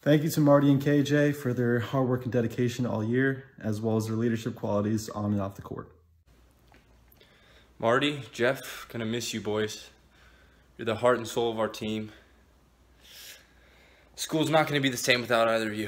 Thank you to Marty and KJ for their hard work and dedication all year, as well as their leadership qualities on and off the court. Marty, Jeff, gonna miss you boys. You're the heart and soul of our team. School's not gonna be the same without either of you.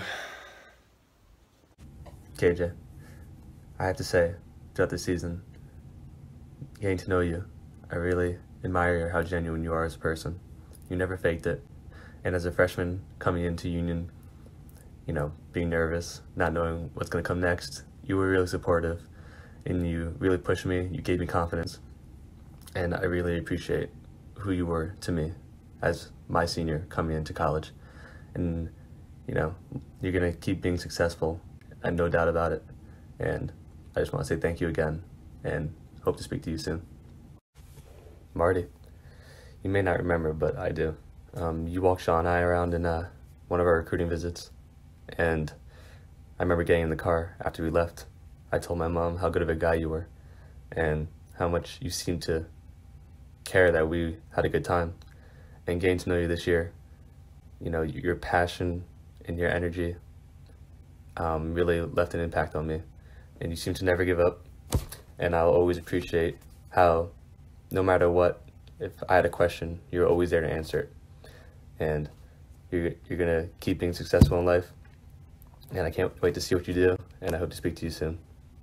KJ, I have to say, throughout the season, getting to know you, I really admire how genuine you are as a person. You never faked it. And as a freshman coming into Union, being nervous, not knowing what's going to come next, you were really supportive and you really pushed me. You gave me confidence. And I really appreciate who you were to me as my senior coming into college. And, you're going to keep being successful. I have no doubt about it. And I just want to say thank you again and hope to speak to you soon. Marty, you may not remember, but I do. You walked Sean and I around in one of our recruiting visits, and I remember getting in the car after we left. I told my mom how good of a guy you were and how much you seemed to care that we had a good time. And getting to know you this year, your passion and your energy really left an impact on me. And you seem to never give up, and I'll always appreciate how, no matter what, if I had a question, you're always there to answer it. And you're gonna keep being successful in life, and I can't wait to see what you do, and I hope to speak to you soon.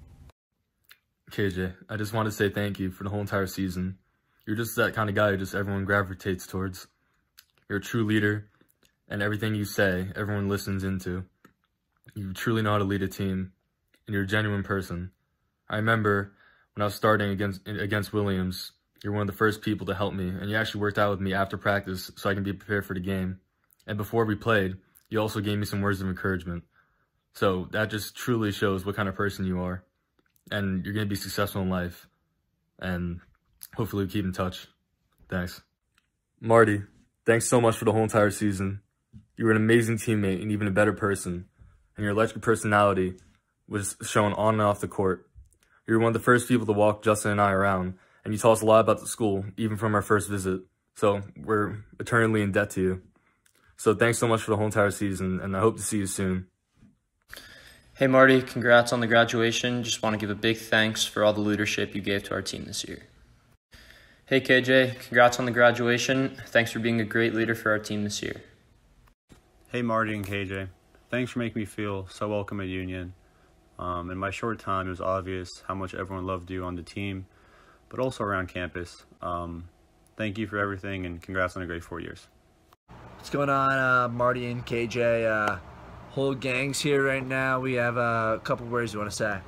KJ, I just want to say thank you for the whole entire season. You're just that kind of guy who just everyone gravitates towards. You're a true leader, and everything you say, everyone listens into. You truly know how to lead a team, and you're a genuine person. I remember when I was starting against Williams, you're one of the first people to help me, and you actually worked out with me after practice so I can be prepared for the game. And before we played, you also gave me some words of encouragement. So that just truly shows what kind of person you are. And you're going to be successful in life. And hopefully we keep in touch. Thanks. Marty, thanks so much for the whole entire season. You were an amazing teammate and even a better person. And your electric personality was shown on and off the court. You were one of the first people to walk Justin and I around. And you taught us a lot about the school, even from our first visit. So we're eternally in debt to you. So thanks so much for the whole entire season, and I hope to see you soon. Hey Marty, congrats on the graduation. Just want to give a big thanks for all the leadership you gave to our team this year. Hey KJ, congrats on the graduation. Thanks for being a great leader for our team this year. Hey Marty and KJ, thanks for making me feel so welcome at Union. In my short time, it was obvious how much everyone loved you on the team, but also around campus. Thank you for everything, and congrats on a great 4 years. What's going on, Marty and KJ? Whole gang's here right now. We have a couple words you want to say.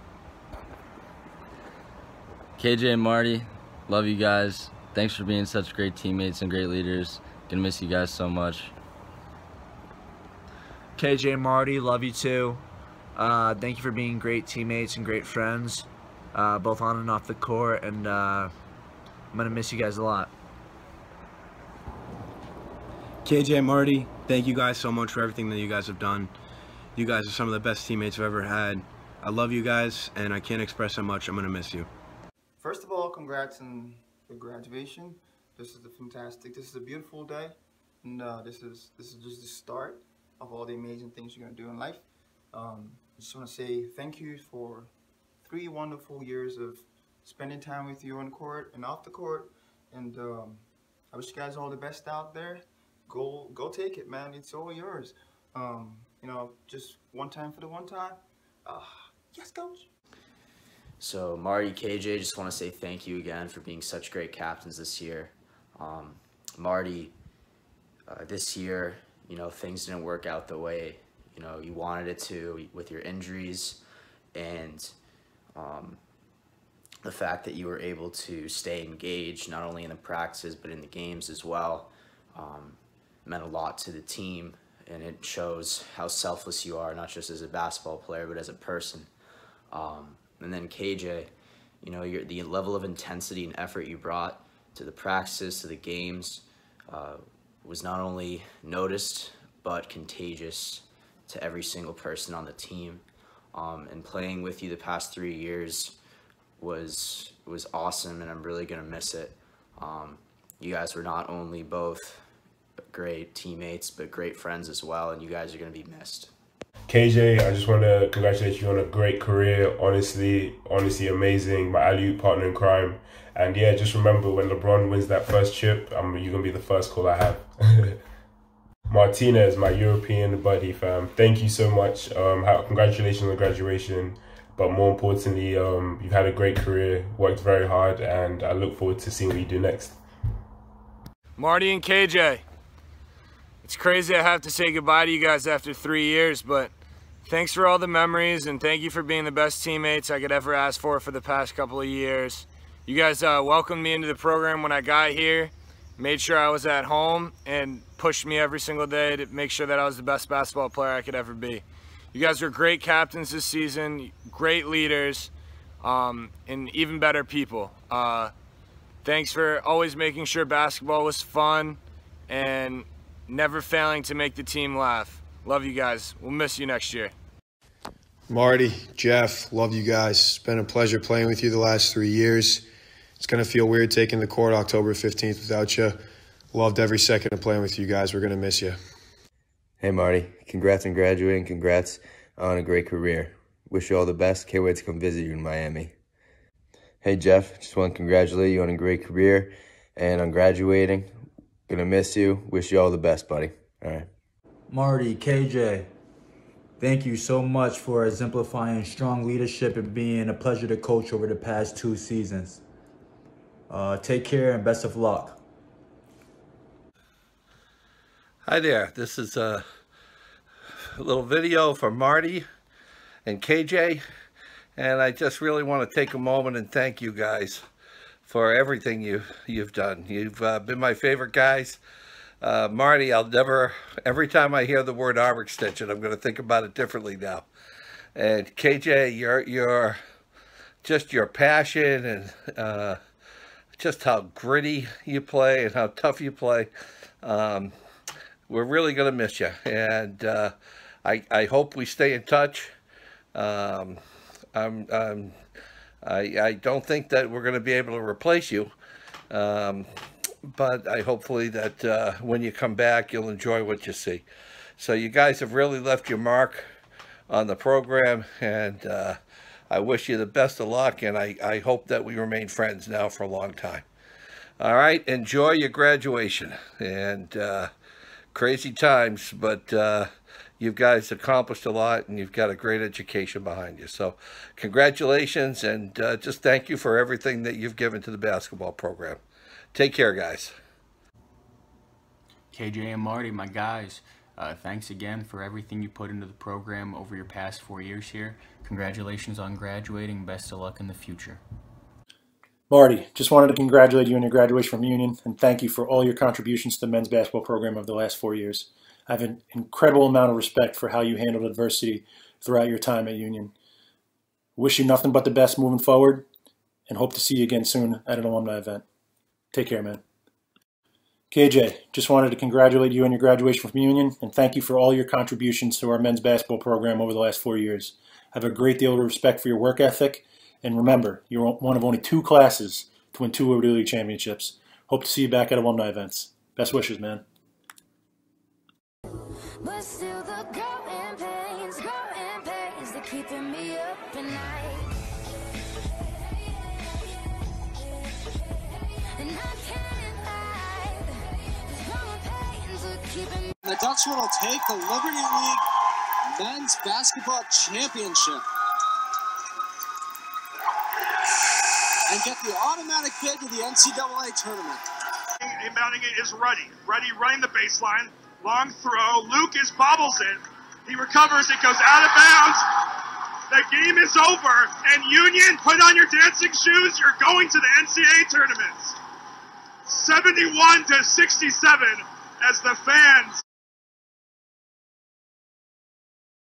KJ and Marty, love you guys. Thanks for being such great teammates and great leaders. Gonna miss you guys so much. KJ and Marty, love you too. Thank you for being great teammates and great friends. Both on and off the court, and I'm going to miss you guys a lot. KJ and Marty, thank you guys so much for everything that you guys have done. You guys are some of the best teammates I've ever had. I love you guys, and I can't express how much I'm going to miss you. First of all, congrats on your graduation. This is a beautiful day, and this is just the start of all the amazing things you're going to do in life. I just want to say thank you for 3 wonderful years of spending time with you on court and off the court, and I wish you guys all the best out there. Go take it, man. It's all yours. Just one time for the one time. Yes, coach. So Marty, KJ, just want to say thank you again for being such great captains this year. Marty, this year, things didn't work out the way you wanted it to with your injuries, and the fact that you were able to stay engaged not only in the practices but in the games as well meant a lot to the team, and it shows how selfless you are, not just as a basketball player but as a person. And then KJ, the level of intensity and effort you brought to the practices, to the games, was not only noticed but contagious to every single person on the team. And playing with you the past 3 years was awesome, and I'm really gonna miss it. You guys were not only both great teammates, but great friends as well, and you guys are going to be missed. KJ, I just want to congratulate you on a great career. Honestly amazing. My alley-oop partner in crime. And yeah, just remember when LeBron wins that first chip, you're going to be the first call I have. Martinez, my European buddy, fam. Thank you so much. Congratulations on graduation. But more importantly, you've had a great career, worked very hard, and I look forward to seeing what you do next. Marty and KJ, it's crazy I have to say goodbye to you guys after 3 years, but thanks for all the memories, and thank you for being the best teammates I could ever ask for the past couple of years. You guys welcomed me into the program when I got here, made sure I was at home, and pushed me every single day to make sure that I was the best basketball player I could ever be. You guys were great captains this season, great leaders, and even better people. Thanks for always making sure basketball was fun and never failing to make the team laugh. Love you guys. We'll miss you next year. Marty, Jeff, love you guys. It's been a pleasure playing with you the last 3 years. It's going to feel weird taking the court October 15th without you. Loved every second of playing with you guys. We're going to miss you. Hey, Marty. Congrats on graduating. Congrats on a great career. Wish you all the best. Can't wait to come visit you in Miami. Hey, Jeff. Just want to congratulate you on a great career and on graduating. Gonna miss you. Wish you all the best, buddy. All right. Marty, KJ, thank you so much for exemplifying strong leadership and being a pleasure to coach over the past 2 seasons. Take care and best of luck. Hi there. This is a little video for Marty and KJ, and I just really want to take a moment and thank you guys for everything you've done. You've been my favorite guys. Marty, every time I hear the word arm extension, I'm going to think about it differently now. And KJ, your passion and just how gritty you play and how tough you play. We're really going to miss you. And I hope we stay in touch. I don't think that we're going to be able to replace you, but hopefully that when you come back, you'll enjoy what you see. So you guys have really left your mark on the program, and I wish you the best of luck, and I hope that we remain friends now for a long time. All right, enjoy your graduation, and crazy times, but you guys accomplished a lot, and you've got a great education behind you. So congratulations, and just thank you for everything that you've given to the basketball program. Take care, guys. KJ and Marty, my guys, thanks again for everything you put into the program over your past 4 years here. Congratulations on graduating. Best of luck in the future. Marty, just wanted to congratulate you on your graduation from Union and thank you for all your contributions to the men's basketball program over the last 4 years. I have an incredible amount of respect for how you handled adversity throughout your time at Union. Wish you nothing but the best moving forward and hope to see you again soon at an alumni event. Take care, man. KJ, just wanted to congratulate you on your graduation from Union and thank you for all your contributions to our men's basketball program over the last 4 years. I have a great deal of respect for your work ethic, and remember, you're one of only 2 classes to win 2 Liberty League championships. Hope to see you back at alumni events. Best wishes, man. But still the growing pains, they're keeping me up at night. And I can't hide, these growing pains are keeping me. The Dutchman will take the Liberty League Men's Basketball Championship and get the automatic bid to the NCAA tournament. Inbounding it is Ruddy. Ruddy running the baseline. Long throw. Lucas bobbles it. He recovers. It goes out of bounds. The game is over. And Union, put on your dancing shoes. You're going to the NCAA tournament. 71-67 as the fans